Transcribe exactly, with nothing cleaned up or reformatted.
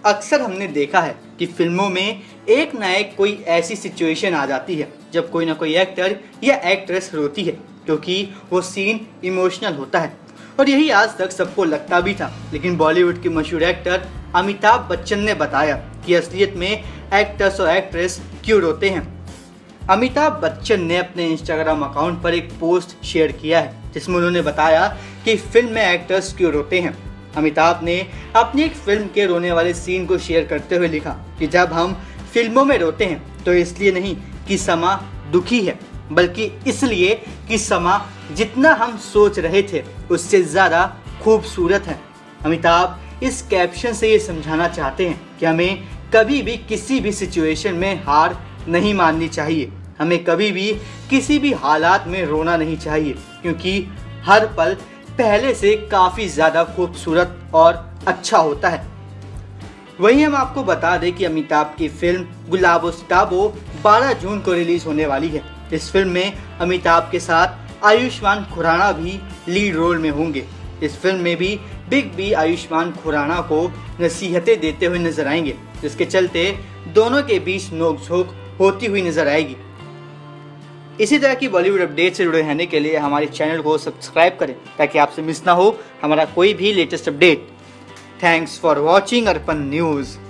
अक्सर हमने देखा है कि फिल्मों में एक ना एक कोई ऐसी सिचुएशन आ जाती है जब कोई ना कोई एक्टर या एक्ट्रेस रोती है क्योंकि वो सीन इमोशनल होता है, और यही आज तक सबको लगता भी था। लेकिन बॉलीवुड के मशहूर एक्टर अमिताभ बच्चन ने बताया कि असलियत में एक्टर्स और एक्ट्रेस क्यों रोते हैं। अमिताभ बच्चन ने अपने इंस्टाग्राम अकाउंट पर एक पोस्ट शेयर किया है जिसमें उन्होंने बताया कि फिल्म में एक्टर्स क्यों रोते हैं। अमिताभ ने अपनी एक फिल्म के रोने वाले सीन को शेयर करते हुए लिखा कि जब हम फिल्मों में रोते हैं तो इसलिए नहीं कि समा दुखी है, बल्कि इसलिए कि समा जितना हम सोच रहे थे उससे ज़्यादा खूबसूरत है। अमिताभ इस कैप्शन से ये समझाना चाहते हैं कि हमें कभी भी किसी भी सिचुएशन में हार नहीं माननी चाहिए, हमें कभी भी किसी भी हालात में रोना नहीं चाहिए, क्योंकि हर पल पहले से काफ़ी ज़्यादा खूबसूरत और अच्छा होता है। वहीं हम आपको बता दें कि अमिताभ की फिल्म गुलाबो सिताबो बारह जून को रिलीज होने वाली है। इस फिल्म में अमिताभ के साथ आयुष्मान खुराना भी लीड रोल में होंगे। इस फिल्म में भी बिग बी आयुष्मान खुराना को नसीहतें देते हुए नजर आएंगे, जिसके चलते दोनों के बीच नोकझोंक होती हुई नजर आएगी। इसी तरह की बॉलीवुड अपडेट से जुड़े रहने के लिए हमारे चैनल को सब्सक्राइब करें ताकि आपसे मिस ना हो हमारा कोई भी latest update. Thanks for watching Arpan news.